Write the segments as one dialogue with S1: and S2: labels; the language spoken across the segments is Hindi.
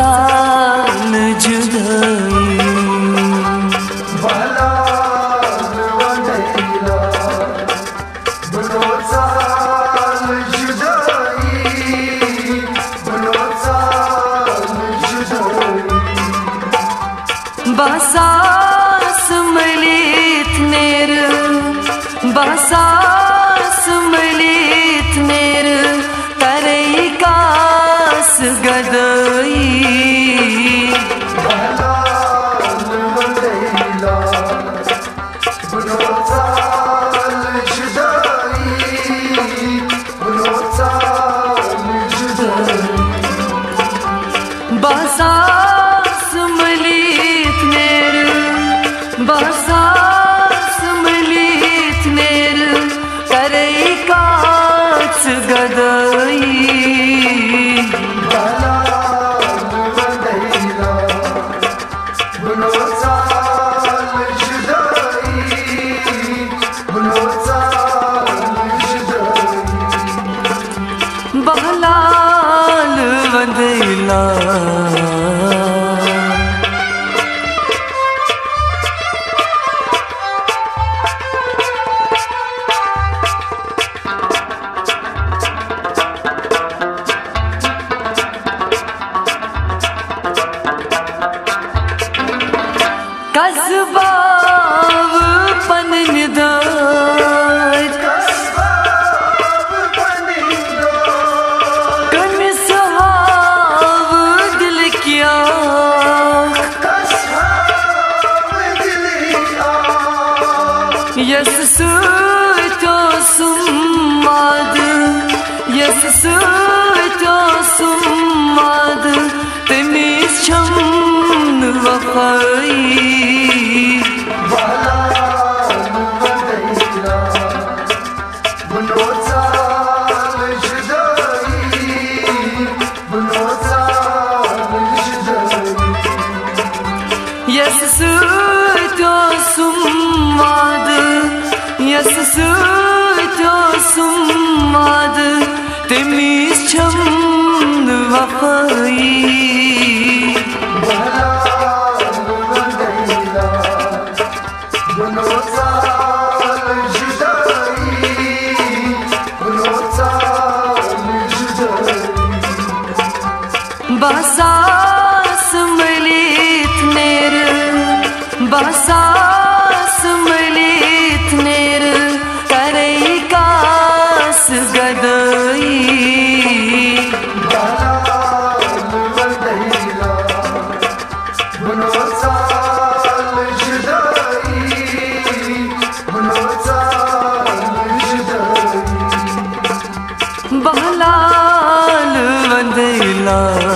S1: साल जुदाई Basas melit ner, basas melit ner, tarei kas gadai. Basas melit ner, basas melit ner, tarei kas gadai. Bahlal vandela Kasbav panidad Kanishav dil kya Yes suito summad Yes suito summad Temiz cham vafai Yes suito summad Yes suito summad Temiz cham vafai Basas melit ner, basas melit ner, tarei kas gadai. Bahlal vandela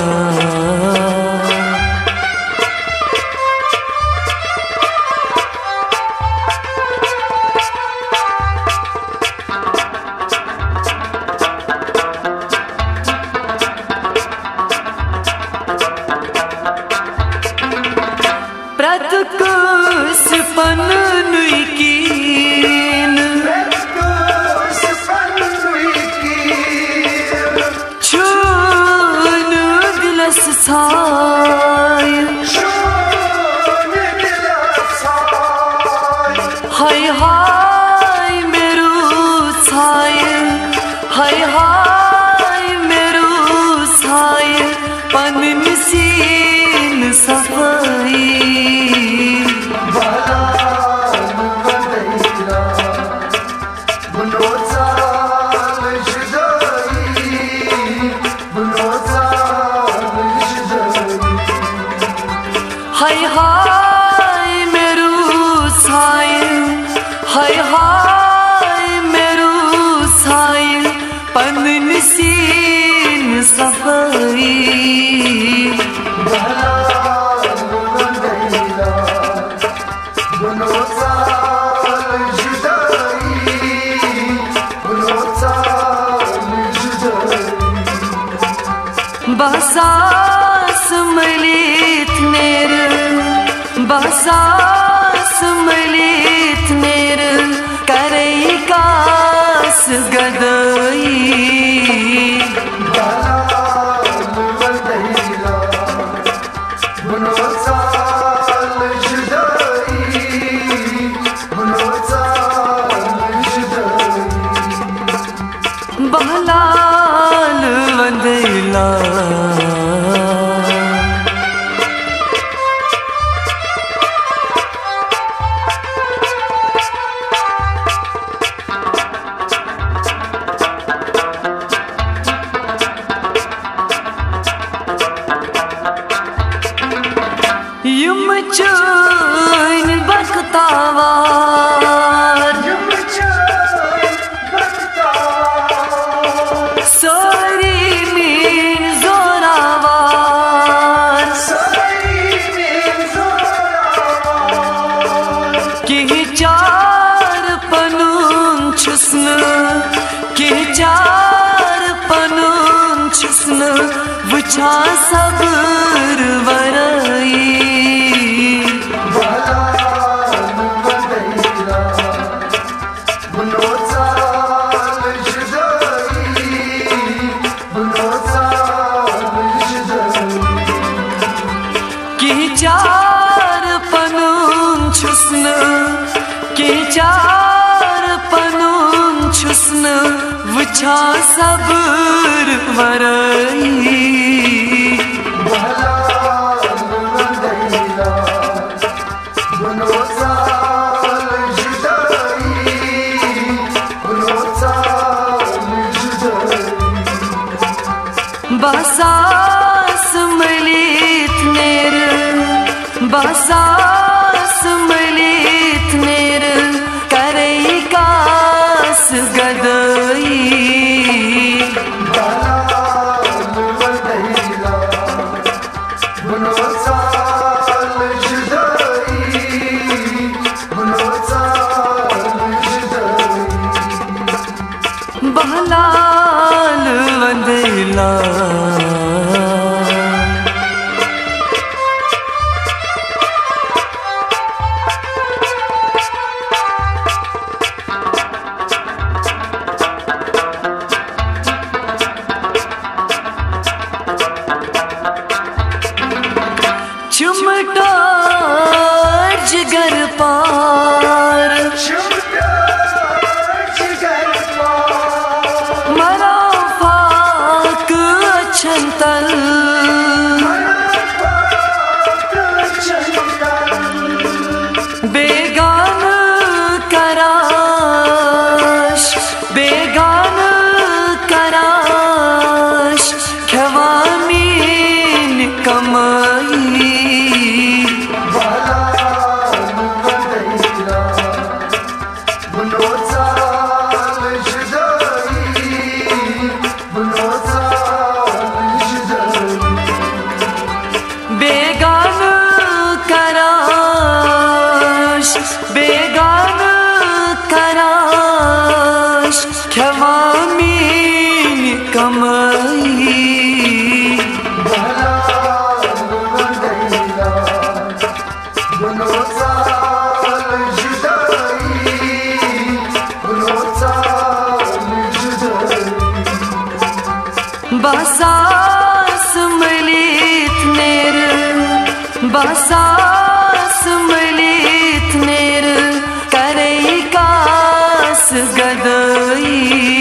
S1: Pratkus panui kin Chun dilas say Hay hay meru say Hay hay meru say Panin sin safai Hay hay meru say Hay hay meru say Panin sin safai Basas melit ner, basas melit ner, tarei kas gadai. चैन बख्तावार सारी मीन जोरावार कि चार पनुन छुस्न कि चार पनुन छुस्न वुछा सब्र वरई चार पनुन छुस्न कि चार पनुन छुस्न वुछा सब्र वरई बसास मलित नेर बसास मलित नेर करई कास गदई बहलाल वंदेला चुमटा जिगर पार मरा फाक छंतल बेगान कराश बेगान कराश खवामीन कमाई बेगान कराश बेगान कराश खवामीन कमाई बसास मलित नेर बसास मलित नेर करई कास गदई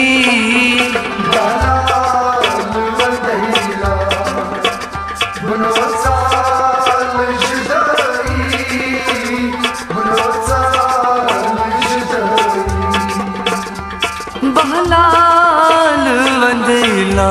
S1: बहलाल वंदेला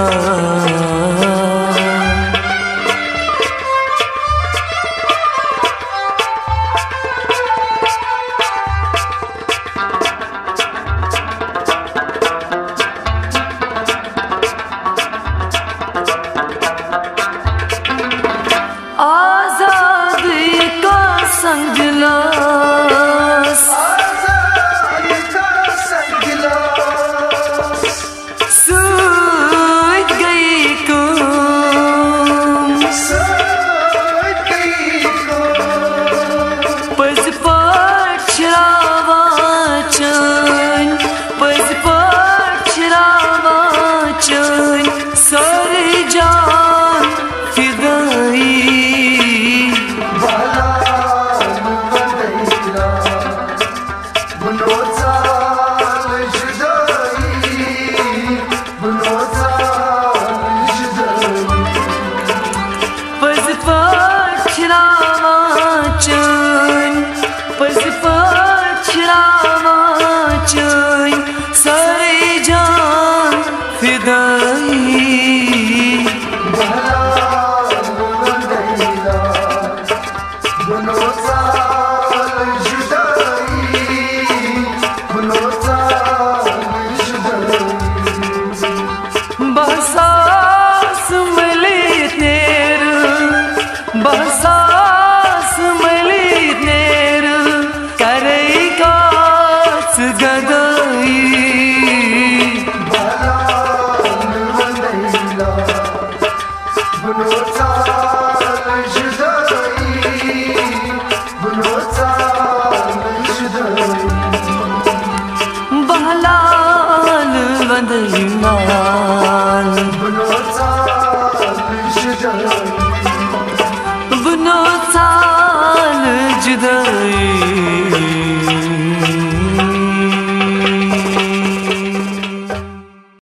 S1: बसास मिली तेर बसा